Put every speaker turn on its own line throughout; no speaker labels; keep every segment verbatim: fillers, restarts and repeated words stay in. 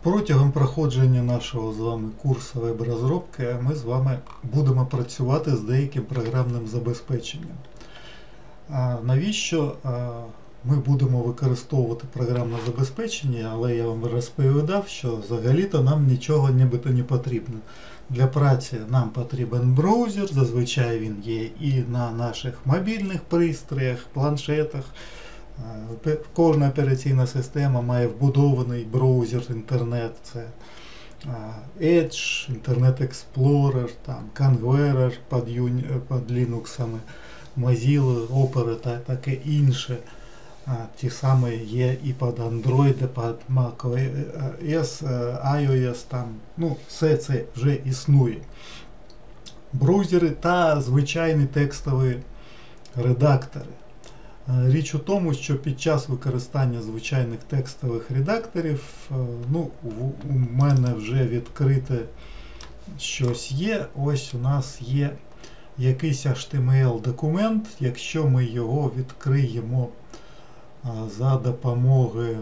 Протягом проходження нашого з вами курсу веб-розробки ми з вами будемо працювати з деяким програмним забезпеченням. А навіщо ми будемо використовувати програмне забезпечення, але я вам розповідав, що взагалі-то нам нічого нібито не потрібно. Для праці нам потрібен браузер, зазвичай він є і на наших мобільних пристроях, планшетах. Кожна операційна система має вбудований браузер інтернет, це Edge, Internet Explorer, там, Conqueror під, під Linux, Mozilla, Opera та таке інше. Ті самі є і під Android, під macOS, iOS, там, ну, все це вже існує. Браузери та звичайні текстові редактори. Річ у тому, що під час використання звичайних текстових редакторів, ну, у мене вже відкрите щось є. Ось у нас є якийсь ейч ті ем ель документ. Якщо ми його відкриємо за допомогою,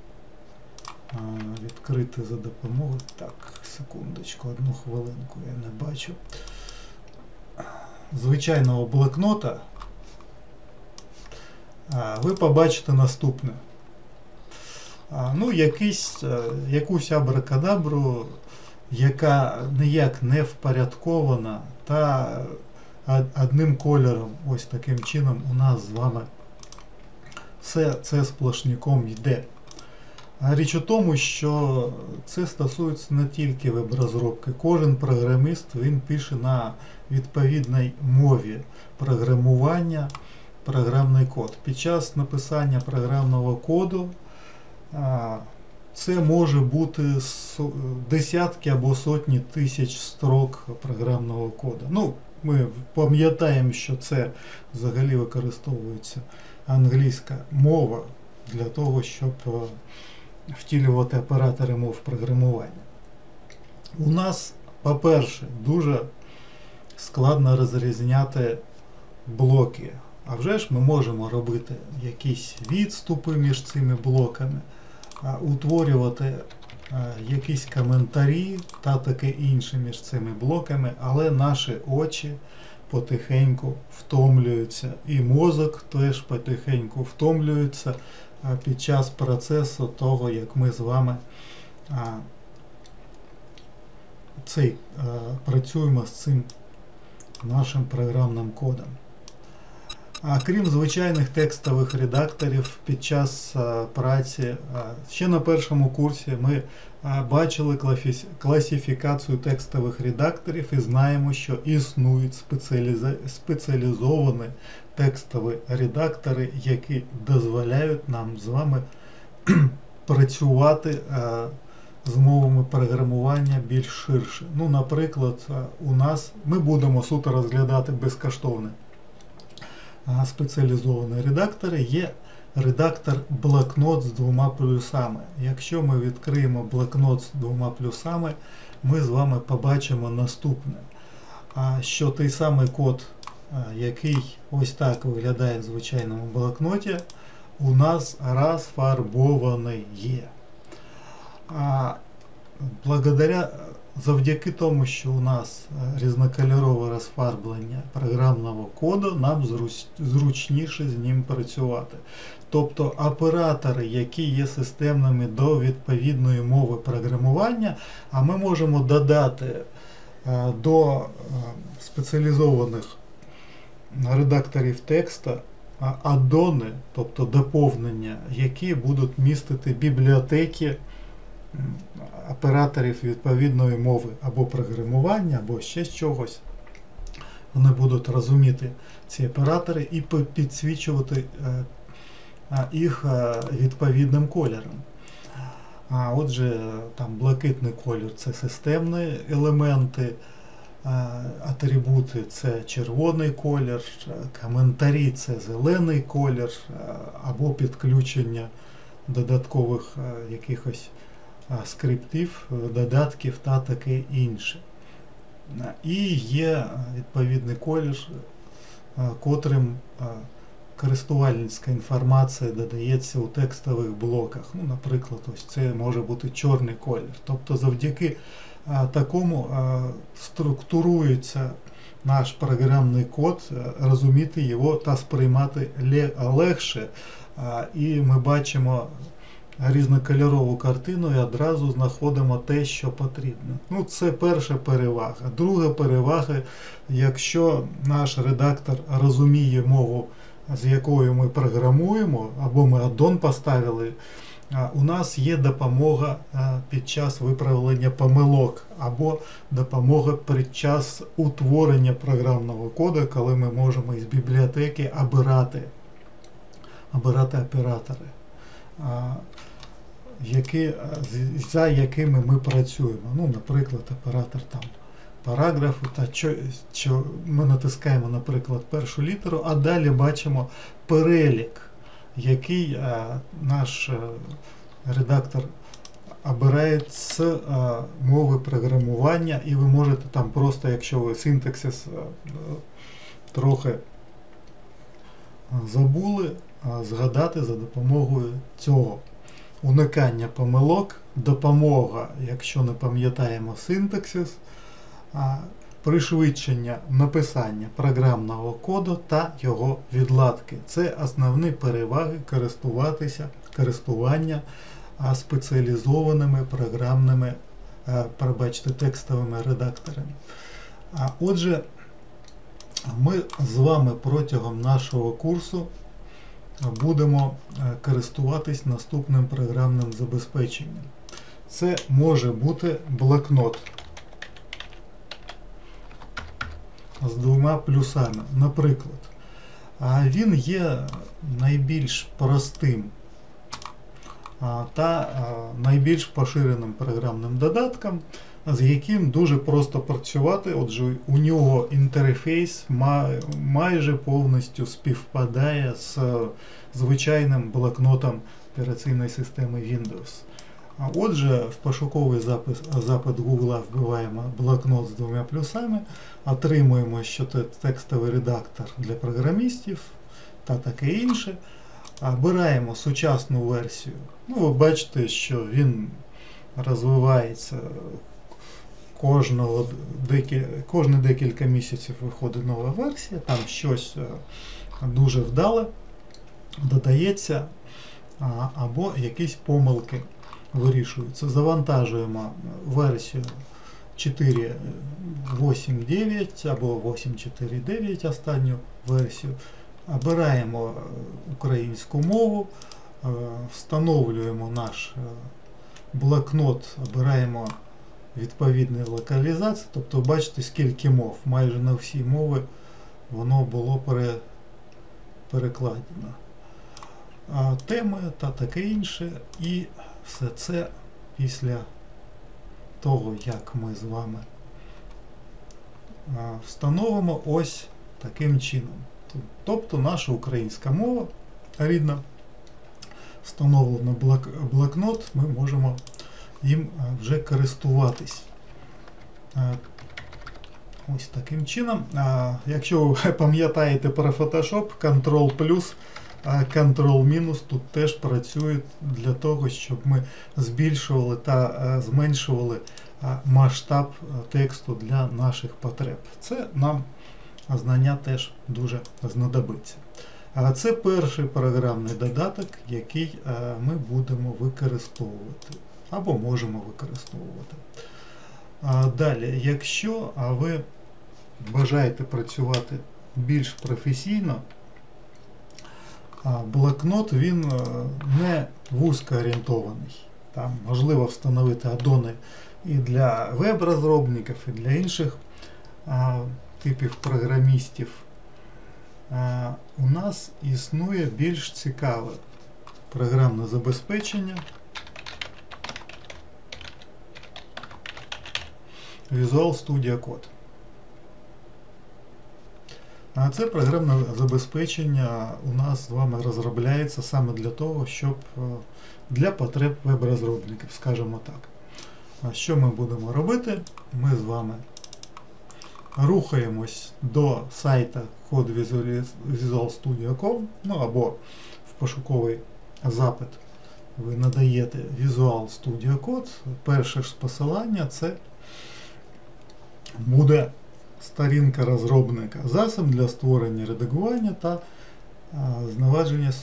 відкрити за допомогою, так, секундочку, одну хвилинку, я не бачу, звичайного блокнота, ви побачите наступне. Ну, якийсь, якусь абракадабру, яка ніяк не впорядкована, та одним кольором, ось таким чином, у нас з вами все це сплошняком йде. Річ у тому, що це стосується не тільки веб-розробки. Кожен програміст, він пише на відповідній мові програмування програмний код. Під час написання програмного коду це може бути десятки або сотні тисяч строк програмного коду. Ну, ми пам'ятаємо, що це взагалі використовується англійська мова для того, щоб втілювати оператори мов програмування. У нас, по-перше, дуже складно розрізняти блоки. А вже ж ми можемо робити якісь відступи між цими блоками, утворювати якісь коментарі та таке інше між цими блоками, але наші очі потихеньку втомлюються, і мозок теж потихеньку втомлюється під час процесу того, як ми з вами цей, працюємо з цим нашим програмним кодом. А крім звичайних текстових редакторів, під час а, праці, а, ще на першому курсі ми а, бачили класифікацію текстових редакторів і знаємо, що існують спеціаліза... спеціалізовані текстові редактори, які дозволяють нам з вами працювати а, з мовами програмування більш ширше. Ну, наприклад, а, у нас ми будемо суто розглядати безкоштовне. Спеціалізовані редактори, є редактор блокнот з двома плюсами. Якщо ми відкриємо блокнот з двома плюсами, ми з вами побачимо наступне, що той самий код, який ось так виглядає в звичайному блокноті, у нас розфарбований є. Благодаря Завдяки тому, що у нас різнокольорове розфарблення програмного коду, нам зручніше з ним працювати. Тобто оператори, які є системними до відповідної мови програмування, а ми можемо додати до спеціалізованих редакторів текста аддони, тобто доповнення, які будуть містити бібліотеки операторів відповідної мови або програмування, або ще чогось. Вони будуть розуміти ці оператори і підсвічувати їх відповідним кольором. А отже, там блакитний колір – це системні елементи, атрибути – це червоний колір, коментарі – це зелений колір, або підключення додаткових якихось скриптів, додатків та таке інше. І є відповідний колір, котрим користувальницька інформація додається у текстових блоках. Ну, наприклад, ось це може бути чорний колір. Тобто завдяки а, такому а, структурується наш програмний код, а, розуміти його та сприймати легше. А, і ми бачимо різнокольорову картину і одразу знаходимо те, що потрібно. Ну, це перша перевага. Друга перевага, якщо наш редактор розуміє мову, з якою ми програмуємо, або ми аддон поставили, у нас є допомога під час виправлення помилок, або допомога під час утворення програмного коду, коли ми можемо із бібліотеки обирати, обирати оператори, які, за якими ми працюємо. Ну, наприклад, оператор там параграфу, та що, що ми натискаємо, наприклад, першу літеру, а далі бачимо перелік, який а, наш а, редактор обирає з а, мови програмування, і ви можете там просто, якщо ви синтаксис а, трохи забули, а, згадати за допомогою цього. Уникання помилок, допомога, якщо не пам'ятаємо синтаксис, пришвидшення написання програмного коду та його відладки. Це основні переваги користуватися, користування спеціалізованими програмними, пробачте, текстовими редакторами. Отже, ми з вами протягом нашого курсу будемо користуватись наступним програмним забезпеченням. Це може бути блокнот з двома плюсами. Наприклад, він є найбільш простим та найбільш поширеним програмним додатком, з яким дуже просто працювати. Отже, у нього інтерфейс майже повністю співпадає з звичайним блокнотом операційної системи Windows. Отже, в пошуковий запис, запит Google вбиваємо блокнот з двома плюсами, отримуємо, що це текстовий редактор для програмістів та таке інше. Обираємо сучасну версію. Ну, ви бачите, що він розвивається кожного, декіль, кожні декілька місяців виходить нова версія, там щось дуже вдале додається, або якісь помилки вирішуються. Завантажуємо версію чотири вісім дев'ять або вісім чотири дев'ять, останню версію. Обираємо українську мову, встановлюємо наш блокнот, обираємо відповідні локалізації, тобто бачите, скільки мов, майже на всі мови воно було пере, перекладено. А теми та таке інше, і все це після того, як ми з вами встановимо ось таким чином. Тобто наша українська мова рідна, встановлено блок, блокнот, ми можемо їм вже користуватись. Ось таким чином. Якщо ви пам'ятаєте про Photoshop, Ctrl плюс, Ctrl мінус тут теж працюють для того, щоб ми збільшували та зменшували масштаб тексту для наших потреб. Це нам знання теж дуже знадобиться. Це перший програмний додаток, який ми будемо використовувати або можемо використовувати. Далі, якщо ви бажаєте працювати більш професійно, блокнот він не вузькоорієнтований. Там можливо встановити аддони і для веб-розробників, і для інших типів програмістів. У нас існує більш цікаве програмне забезпечення Visual Studio Code. А це програмне забезпечення у нас з вами розробляється саме для того, щоб для потреб веб-розробників, скажімо так. А що ми будемо робити? Ми з вами рухаємось до сайта вход в Visual Studio точка ком, ну або в пошуковий запит ви надаєте Visual Studio Code, перше ж посилання це буде сторінка розробника, засіб для створення, редагування та а, зневаження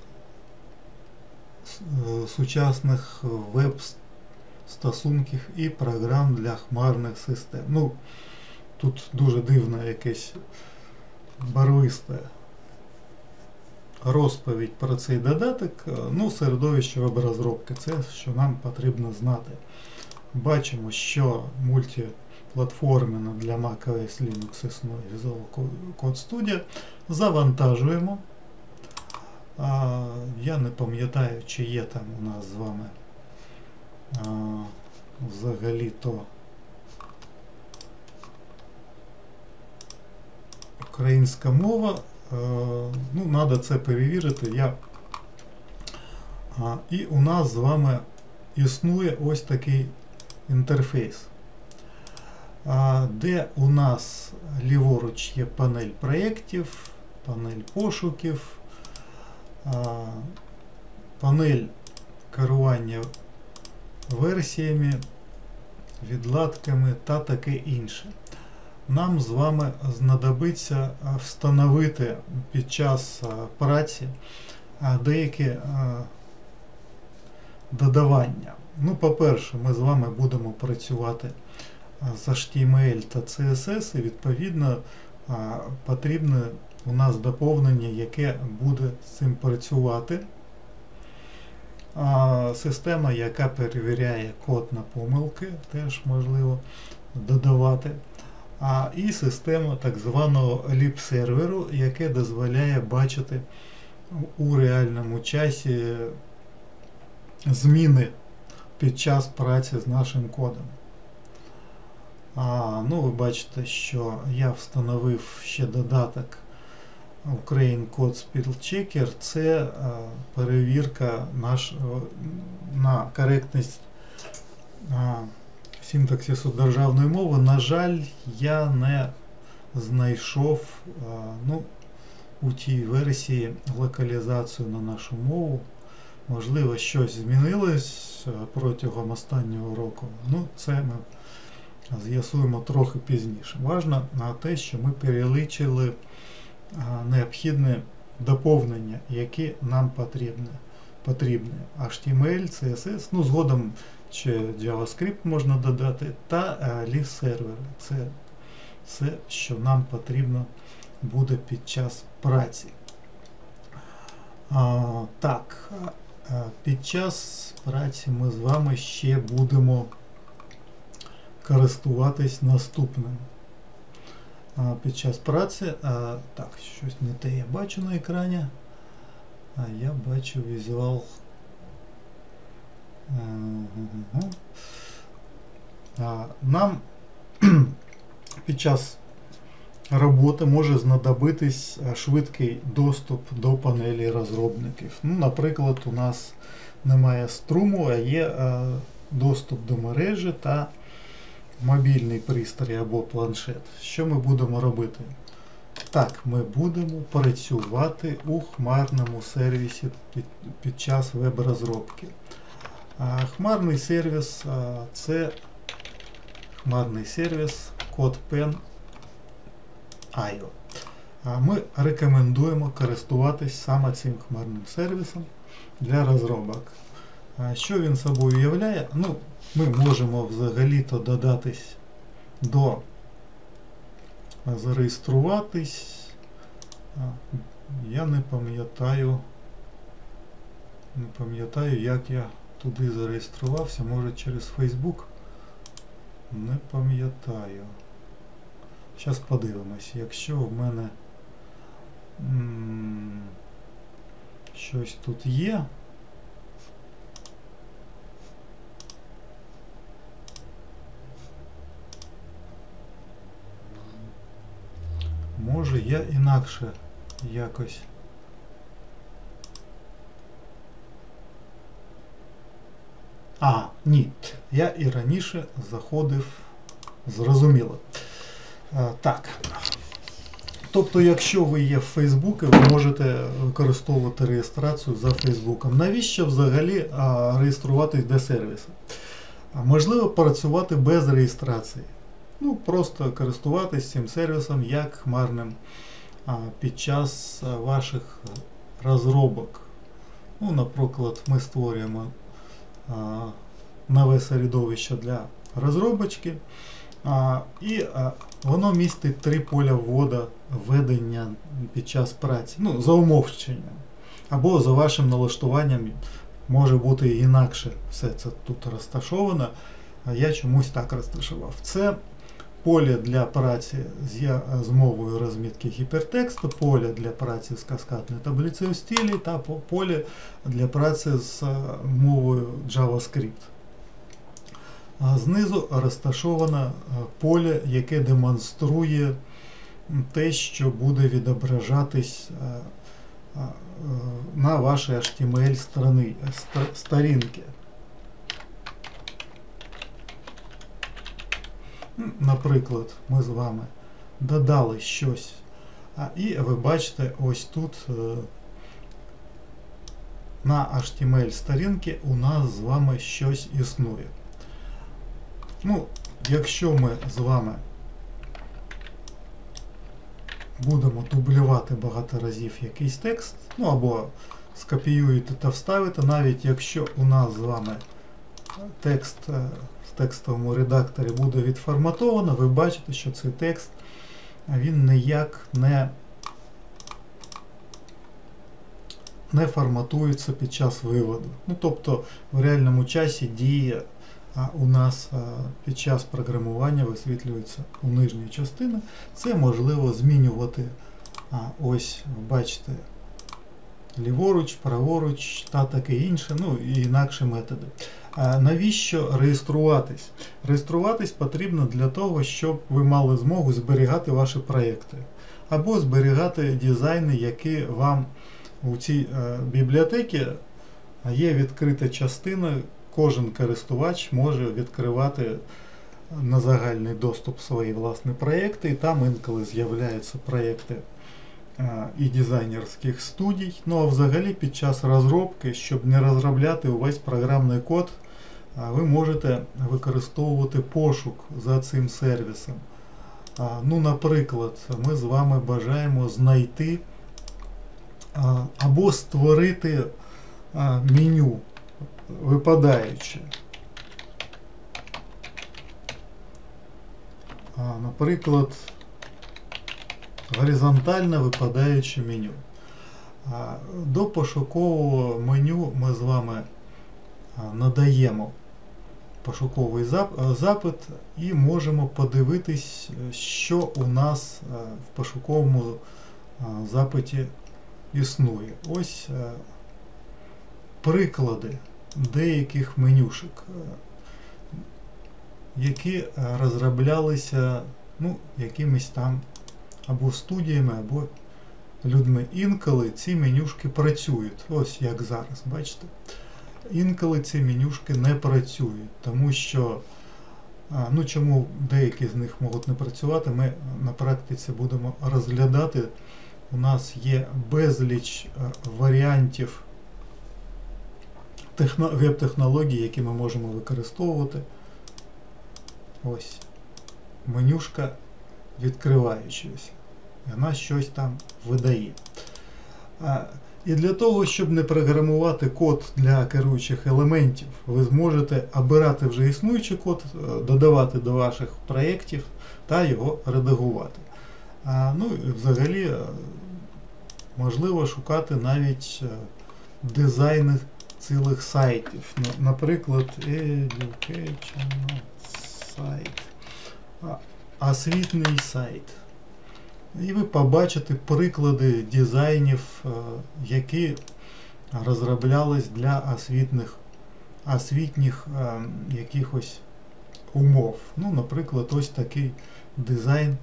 сучасних веб-стосунків і програм для хмарних систем. Ну, тут дуже дивне якесь барвисте розповідь про цей додаток. Ну, середовище веб-розробки, це що нам потрібно знати. Бачимо, що мультиплатформено для macOS Linux існує Visual Code Studio. Завантажуємо. А, я не пам'ятаю, чи є там у нас з вами а, взагалі-то українська мова. А, ну, треба це перевірити. Я... А, і у нас з вами існує ось такий інтерфейс, а, де у нас ліворуч є панель проєктів, панель пошуків, а, панель керування версіями, відладками та таке інше. Нам з вами знадобиться встановити під час праці деякі додавання. Ну, по-перше, ми з вами будемо працювати з ейч ті ем ель та сі ес ес, і відповідно потрібне у нас доповнення, яке буде з цим працювати. А, система, яка перевіряє код на помилки, теж можливо додавати. А, і система так званого ліп-серверу, яке дозволяє бачити у реальному часі зміни під час праці з нашим кодом. А, ну, ви бачите, що я встановив ще додаток Ukraine Code Spell Checker. Це а, перевірка наш, на коректність а, синтаксису державної мови. На жаль, я не знайшов а, ну, у тій версії локалізацію на нашу мову. Можливо, щось змінилось протягом останнього року. Ну, це ми з'ясуємо трохи пізніше. Важно на те, що ми перелічили необхідне доповнення, які нам потрібні. Потрібні ейч ті ем ель, сі ес ес, ну, згодом ще JavaScript можна додати, та ліп-сервер. Це все, що нам потрібно буде під час праці. А, так, а, під час праці ми з вами ще будемо користуватись наступним. А, під час праці, а, так, щось не те я бачу на екрані, а я бачу візуал. Ага. А, нам під час роботи може знадобитись швидкий доступ до панелі розробників. Ну, наприклад, у нас немає струму, а є а, доступ до мережі та мобільний пристрій або планшет. Що ми будемо робити? Так, ми будемо працювати у хмарному сервісі під, під час веб-розробки. А хмарний сервіс а, це хмарний сервіс CodePen точка ай о. А ми рекомендуємо користуватись саме цим хмарним сервісом для розробок. А що він собою являє? Ну, ми можемо взагалі-то додатись до зареєструватись. Я не пам'ятаю, не пам'ятаю, як я туди зареєструвався, може через Facebook. Не пам'ятаю. Зараз подивимось, якщо в мене м щось тут є. Може я інакше якось. А, ні, я і раніше заходив, зрозуміло. А, так, Тобто, якщо ви є в Фейсбуці, ви можете використовувати реєстрацію за Фейсбуком. Навіщо взагалі а, реєструватись до сервісу? А, можливо працювати без реєстрації. Ну, просто користуватись цим сервісом як хмарним а, під час а, ваших розробок. Ну, наприклад, ми створюємо а, нове середовище для розробочки, а, і а, воно містить три поля вводу введення під час праці, ну, за умовченням. Або за вашим налаштуванням може бути інакше все це тут розташовано, а я чомусь так розташував. Це поле для праці з, з мовою розмітки гіпертексту, поле для праці з каскадною таблицею стилей та поле для праці з мовою JavaScript. Знизу розташоване поле, яке демонструє те, що буде відображатись на вашій ейч ті ем ель сторінки. Наприклад, ми з вами додали щось, і ви бачите, ось тут на ейч ті ем ель сторінці у нас з вами щось існує. Ну, якщо ми з вами будемо дублювати багато разів якийсь текст, ну або скопіюєте та вставите, навіть якщо у нас з вами текст в текстовому редакторі буде відформатовано, ви бачите, що цей текст він ніяк не, не форматується під час виводу. Ну, тобто в реальному часі діє а у нас а, під час програмування висвітлюється у нижній частині. Це можливо змінювати, а, ось, бачите, ліворуч, праворуч та таке інше, ну і інакші методи. А навіщо реєструватись? Реєструватись потрібно для того, щоб ви мали змогу зберігати ваші проєкти. Або зберігати дизайни, які вам у цій а, бібліотеці є відкрита частина. Кожен користувач може відкривати на загальний доступ свої власні проєкти, і там інколи з'являються проєкти і дизайнерських студій. Ну а взагалі під час розробки, щоб не розробляти увесь програмний код, ви можете використовувати пошук за цим сервісом. Ну, наприклад, ми з вами бажаємо знайти або створити меню випадаюче. Наприклад, горизонтально випадаюче меню. До пошукового меню ми з вами надаємо пошуковий запит і можемо подивитись, що у нас в пошуковому запиті існує. Ось приклади деяких менюшок, які розроблялися, ну, якимись там або студіями, або людьми. Інколи ці менюшки працюють, ось як зараз, бачите. Інколи ці менюшки не працюють, тому що, ну чому деякі з них можуть не працювати, ми на практиці будемо розглядати. У нас є безліч варіантів веб-технологій, які ми можемо використовувати. Ось менюшка відкриваючись. Вона щось там видає. І для того, щоб не програмувати код для керуючих елементів, ви зможете обирати вже існуючий код, додавати до ваших проєктів та його редагувати. Ну і взагалі можливо шукати навіть дизайни цілих сайтів. Наприклад, educational сайт, освітній сайт. І ви побачите приклади дизайнів, які розроблялись для освітніх, освітніх якихось умов. Ну, наприклад, ось такий дизайн,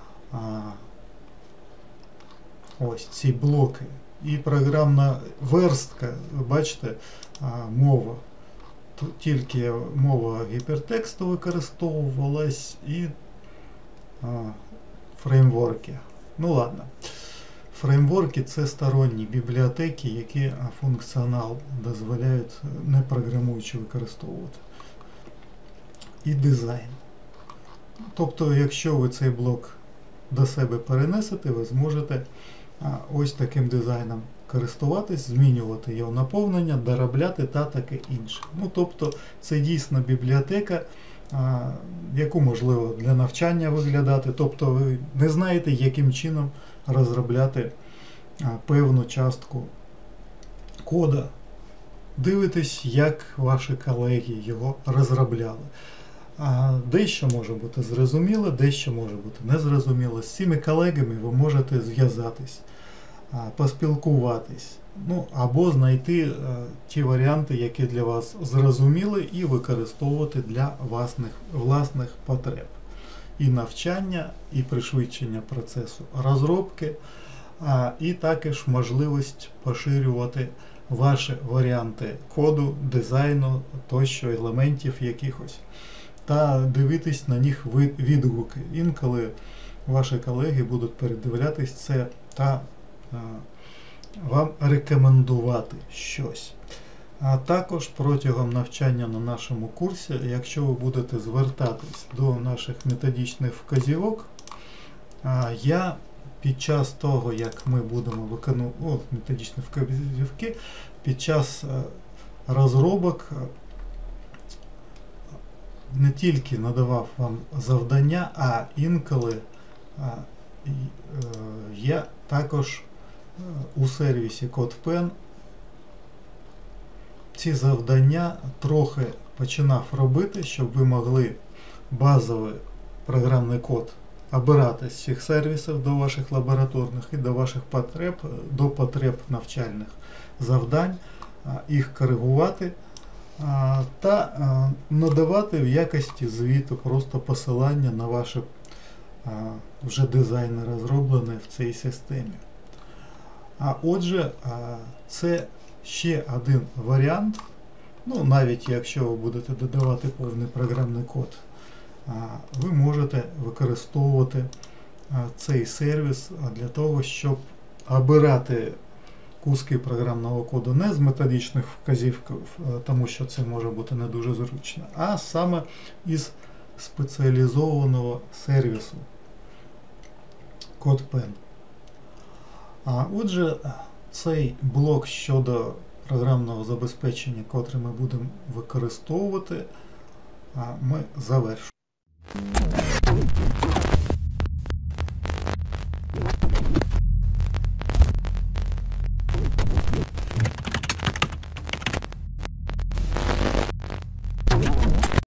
ось ці блоки. І програмна верстка, ви бачите, мова. Тут тільки мова гіпертексту використовувалась і фреймворки. Ну ладно. Фреймворки це сторонні бібліотеки, які функціонал дозволяють не програмуючи використовувати. І дизайн. Тобто, якщо ви цей блок до себе перенесете, ви зможете ось таким дизайном користуватись, змінювати його наповнення, доробляти та таке інше. Ну, тобто, це дійсно бібліотека, яку можливо для навчання виглядати. Тобто, ви не знаєте, яким чином розробляти певну частку кода. Дивитесь, як ваші колеги його розробляли. А дещо може бути зрозуміло, дещо може бути незрозуміло. З цими колегами ви можете зв'язатись, поспілкуватись, ну, або знайти а, ті варіанти, які для вас зрозуміли, і використовувати для власних, власних потреб. І навчання, і пришвидшення процесу розробки, а, і також можливість поширювати ваші варіанти коду, дизайну, тощо, елементів якихось. Та дивитись на них відгуки. Інколи ваші колеги будуть передивлятись це та а, вам рекомендувати щось. А також протягом навчання на нашому курсі, якщо ви будете звертатись до наших методичних вказівок, а, я під час того, як ми будемо виконувати методичні вказівки, під час а, розробок не тільки надавав вам завдання, а інколи а, і, е, я також е, у сервісі CodePen ці завдання трохи починав робити, щоб ви могли базовий програмний код обирати з цих сервісів до ваших лабораторних і до ваших потреб, до потреб навчальних завдань, а, їх коригувати. А, та а, надавати в якості звіту просто посилання на ваші а, вже дизайни розроблені в цій системі. А отже, а, це ще один варіант, ну навіть якщо ви будете додавати повний програмний код, а, ви можете використовувати а, цей сервіс для того, щоб обирати куски програмного коду не з методичних вказівків, тому що це може бути не дуже зручно, а саме із спеціалізованого сервісу CodePen. А отже, цей блок щодо програмного забезпечення, котрий ми будемо використовувати, ми завершуємо.